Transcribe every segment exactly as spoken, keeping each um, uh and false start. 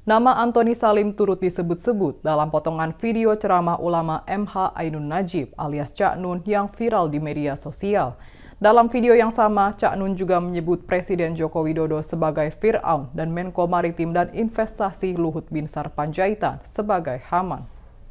Nama Antoni Salim turut disebut-sebut dalam potongan video ceramah ulama M H Ainun Najib alias Cak Nun yang viral di media sosial. Dalam video yang sama, Cak Nun juga menyebut Presiden Joko Widodo sebagai Fir'aun dan Menko Maritim dan Investasi Luhut Binsar Panjaitan sebagai Haman.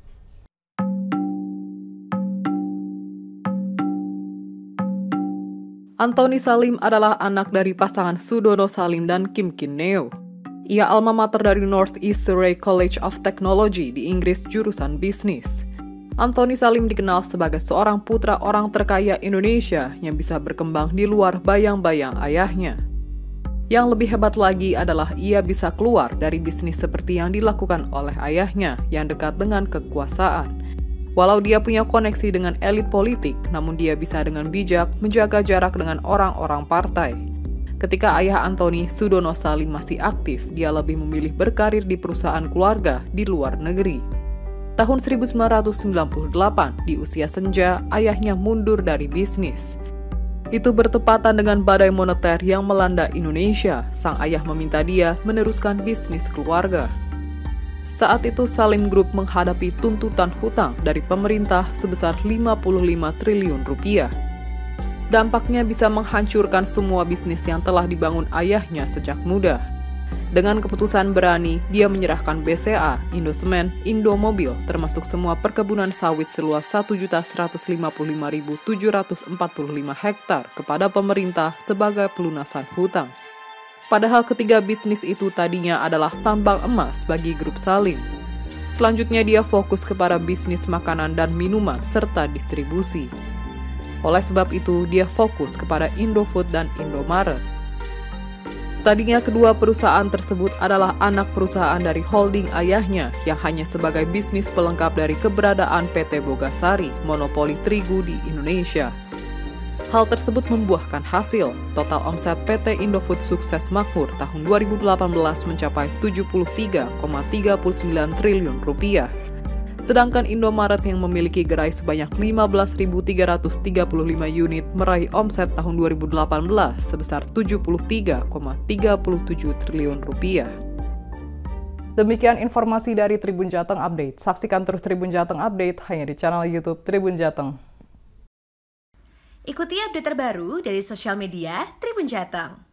Antoni Salim adalah anak dari pasangan Sudono Salim dan Kim Kin Neo. Ia alma mater dari Northeast Surrey College of Technology di Inggris jurusan bisnis. Antoni Salim dikenal sebagai seorang putra orang terkaya Indonesia yang bisa berkembang di luar bayang-bayang ayahnya. Yang lebih hebat lagi adalah ia bisa keluar dari bisnis seperti yang dilakukan oleh ayahnya yang dekat dengan kekuasaan. Walau dia punya koneksi dengan elit politik, namun dia bisa dengan bijak menjaga jarak dengan orang-orang partai. Ketika ayah Antoni, Sudono Salim, masih aktif, dia lebih memilih berkarir di perusahaan keluarga di luar negeri. Tahun seribu sembilan ratus sembilan puluh delapan, di usia senja, ayahnya mundur dari bisnis. Itu bertepatan dengan badai moneter yang melanda Indonesia. Sang ayah meminta dia meneruskan bisnis keluarga. Saat itu Salim Group menghadapi tuntutan hutang dari pemerintah sebesar lima puluh lima triliun rupiah. Dampaknya bisa menghancurkan semua bisnis yang telah dibangun ayahnya sejak muda. Dengan keputusan berani, dia menyerahkan B C A, Indosemen, Indomobil, termasuk semua perkebunan sawit seluas satu juta seratus lima puluh lima ribu tujuh ratus empat puluh lima hektar kepada pemerintah sebagai pelunasan hutang. Padahal ketiga bisnis itu tadinya adalah tambang emas bagi grup Salim. Selanjutnya dia fokus kepada bisnis makanan dan minuman serta distribusi. Oleh sebab itu, dia fokus kepada Indofood dan Indomaret. Tadinya kedua perusahaan tersebut adalah anak perusahaan dari holding ayahnya yang hanya sebagai bisnis pelengkap dari keberadaan P T Bogasari, monopoli terigu di Indonesia. Hal tersebut membuahkan hasil. Total omset P T Indofood sukses makmur tahun dua ribu delapan belas mencapai tujuh puluh tiga koma tiga sembilan triliun rupiah. Sedangkan Indomaret yang memiliki gerai sebanyak lima belas ribu tiga ratus tiga puluh lima unit meraih omset tahun dua ribu delapan belas sebesar tujuh puluh tiga koma tiga tujuh triliun rupiah. Demikian informasi dari Tribun Jateng Update. Saksikan terus Tribun Jateng Update hanya di channel YouTube Tribun Jateng. Ikuti update terbaru dari sosial media Tribun Jateng.